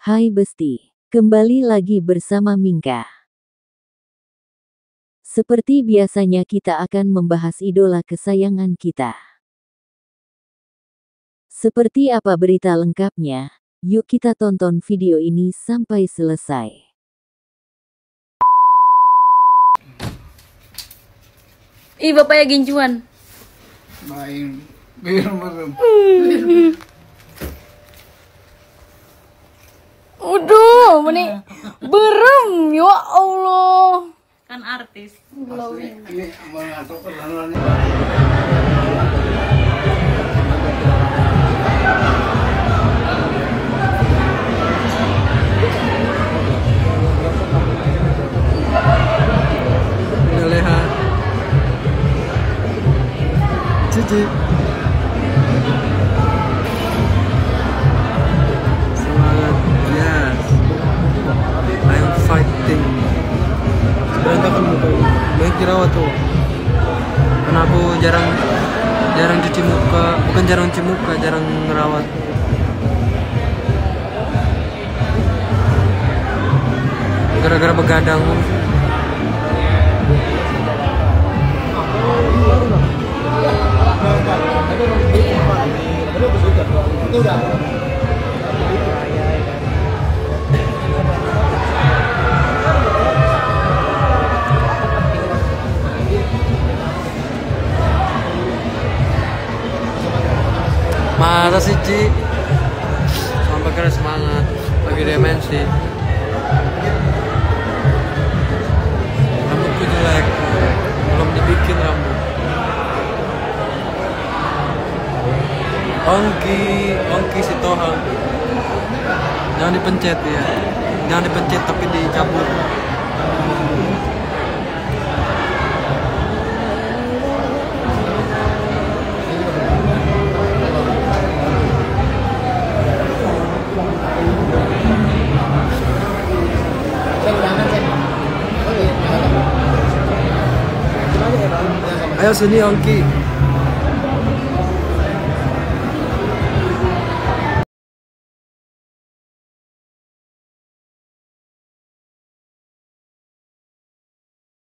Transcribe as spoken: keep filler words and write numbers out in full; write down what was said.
Hai Besti, kembali lagi bersama Mingka. Seperti biasanya kita akan membahas idola kesayangan kita. Seperti apa berita lengkapnya? Yuk kita tonton video ini sampai selesai. Ih, bapaknya gincuan. Main biar merem. Udah, meni berem, ya Allah. Kan artis. Ini mengatur perlahan. Leha. Cici. Semangat, yes. I'm fighting. Berantakan muka ini. Banyak jerawat tuh. Karena aku jarang jarang cuci muka, bukan jarang cuci muka, jarang ngerawat. Gara-gara begadang. Masa sih Ci? Sampai kira semangat lagi demensi. Rambutku jelek, belum dibikin rambut. Ongki, Ongki si Tohang. Jangan dipencet ya. Jangan dipencet tapi dicabut. Ayo sini Ongki.